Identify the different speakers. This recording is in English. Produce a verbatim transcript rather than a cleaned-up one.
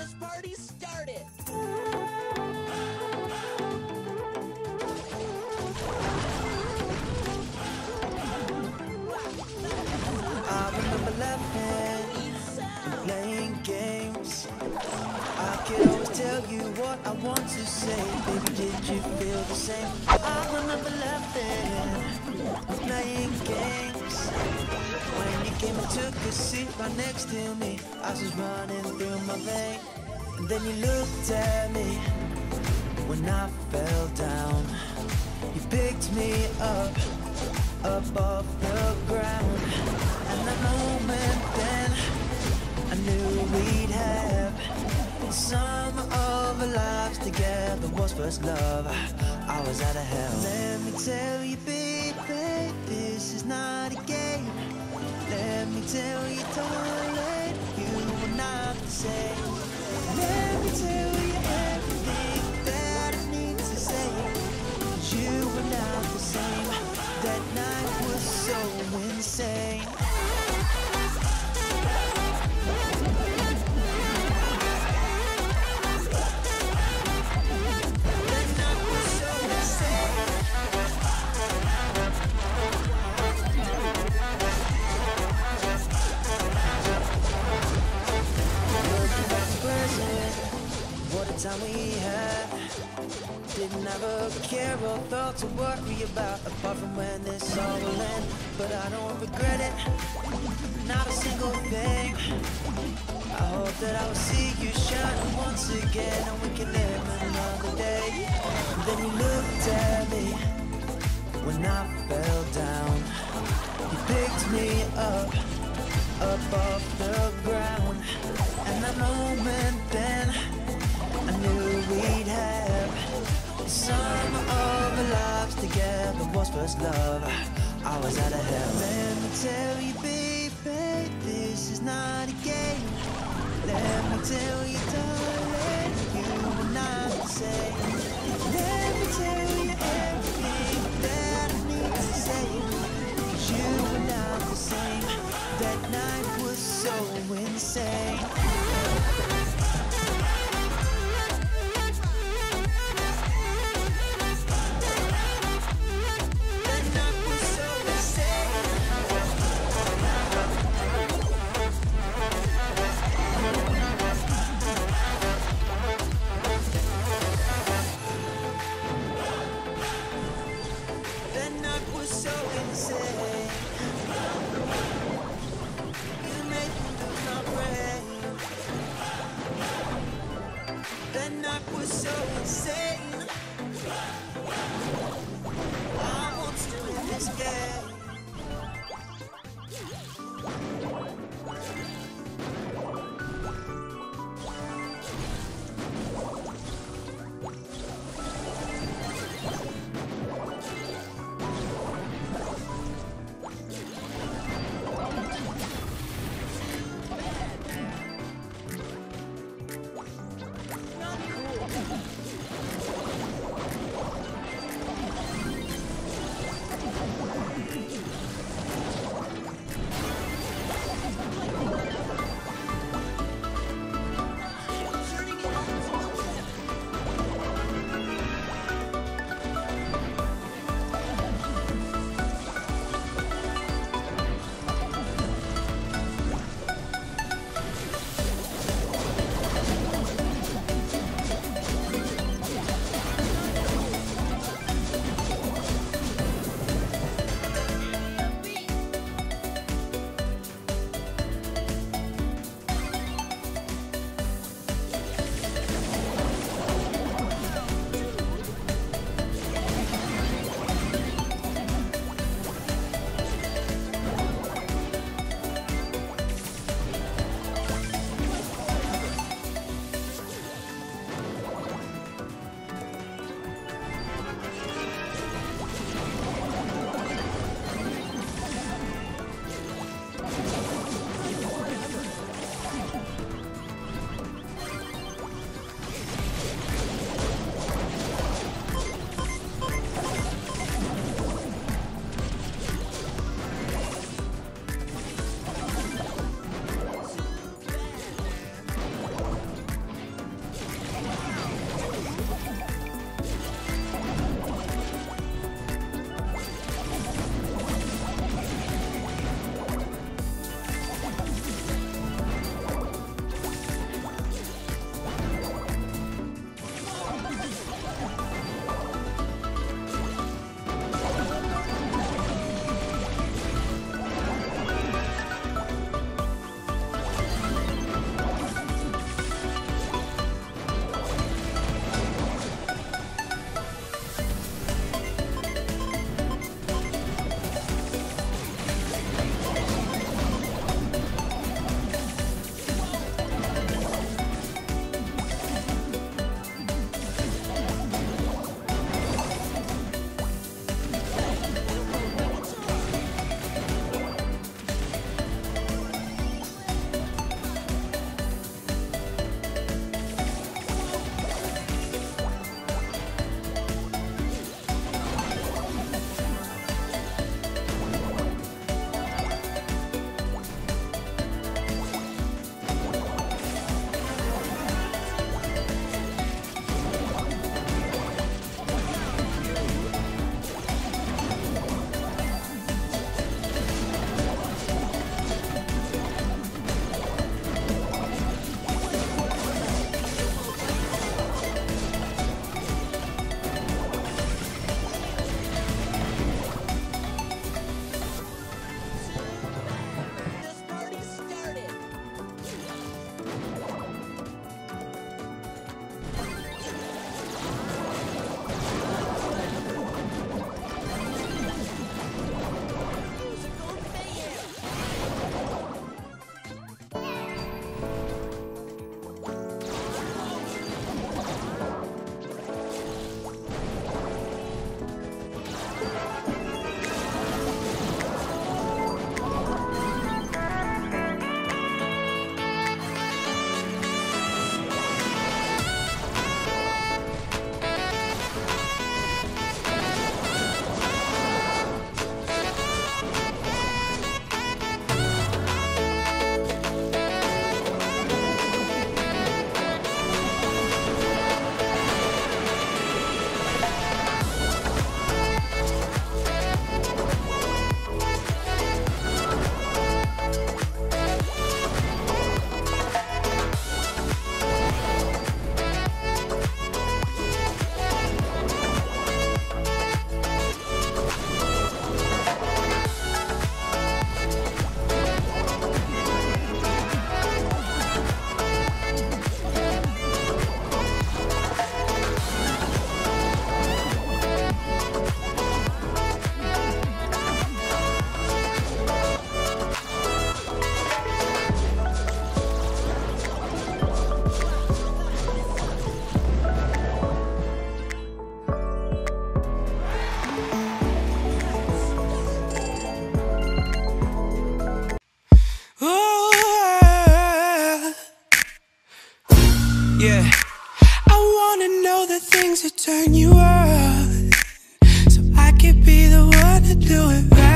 Speaker 1: this party started!
Speaker 2: I remember laughing and playing games. I could always tell you what I want to say. Baby, did you feel the same? I remember laughing and playing games. When you came and took a seat right next to me, I was running through my veins. And then you looked at me when I fell down. You picked me up, up off the ground. And that moment then, I knew we'd have some of our lives together. Was first love, I was out of hell. Let me tell you, baby, this is not a game. Let me tell you, darling, you are not the same. Let me tell you everything that I need to say. You were not the same. That night was so insane. What a time we had. Didn't have a care or thought to worry about, apart from when this all will end. But I don't regret it, not a single thing. I hope that I will see you shining once again, and we can live another day. And then you looked at me when I fell down. You picked me up, up off the ground. And that moment then, I knew we'd have some of our lives together. Was first love, I was out of hell. Let me tell you, baby, this is not a game. Let me tell you, darling, you are not the same. Let me tell you everything that I need to say. 'Cause you were not the same. That night was so insane. That night was so insane. I want to win this game. Yeah. I wanna know the things that turn you on, so I could be the one to do it right.